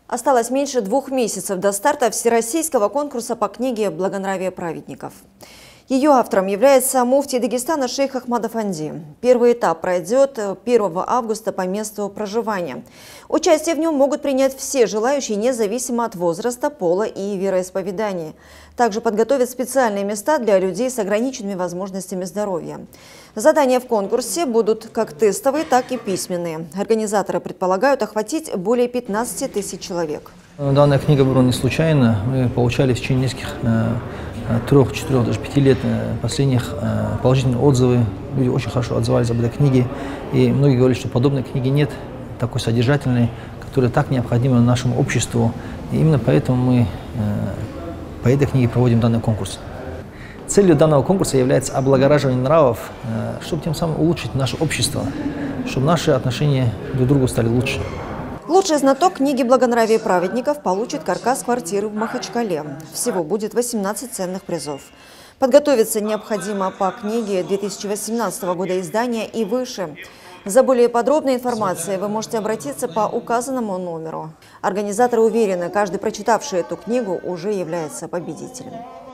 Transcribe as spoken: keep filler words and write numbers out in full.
Осталось меньше двух месяцев до старта всероссийского конкурса по книге «Благонравие праведников». Ее автором является муфтий Дагестана шейх Ахмад Афанди. Первый этап пройдет первого августа по месту проживания. Участие в нем могут принять все желающие, независимо от возраста, пола и вероисповедания. Также подготовят специальные места для людей с ограниченными возможностями здоровья. Задания в конкурсе будут как тестовые, так и письменные. Организаторы предполагают охватить более пятнадцати тысяч человек. Данная книга выбрана не случайно. Мы получали в течение нескольких трех, четырех, даже пяти лет последних положительные отзывы. Люди очень хорошо отзывались об этой книге. И многие говорили, что подобной книги нет, такой содержательной, которая так необходима нашему обществу. И именно поэтому мы по этой книге проводим данный конкурс. Целью данного конкурса является облагораживание нравов, чтобы тем самым улучшить наше общество, чтобы наши отношения друг к другу стали лучше. Лучший знаток книги «Благонравие праведников» получит каркас квартиры в Махачкале. Всего будет восемнадцать ценных призов. Подготовиться необходимо по книге две тысячи восемнадцатого года издания и выше. За более подробной информацией вы можете обратиться по указанному номеру. Организаторы уверены, каждый, прочитавший эту книгу, уже является победителем.